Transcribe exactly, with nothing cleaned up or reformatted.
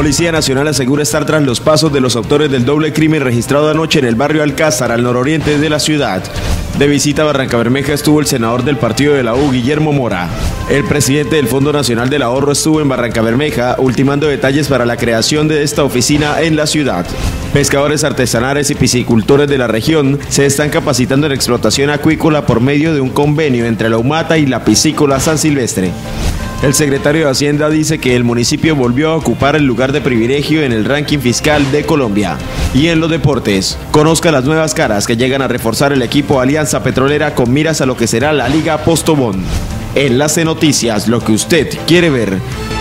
Policía Nacional asegura estar tras los pasos de los autores del doble crimen registrado anoche en el barrio Alcázar, al nororiente de la ciudad. De visita a Barrancabermeja estuvo el senador del partido de la U, Guillermo Mora. El presidente del Fondo Nacional del Ahorro estuvo en Barrancabermeja, ultimando detalles para la creación de esta oficina en la ciudad. Pescadores artesanales y piscicultores de la región se están capacitando en explotación acuícola por medio de un convenio entre la UMATA y la Piscícola San Silvestre. El secretario de Hacienda dice que el municipio volvió a ocupar el lugar de privilegio en el ranking fiscal de Colombia. Y en los deportes, conozca las nuevas caras que llegan a reforzar el equipo Alianza Petrolera con miras a lo que será la Liga Postobón. Enlace Noticias, lo que usted quiere ver.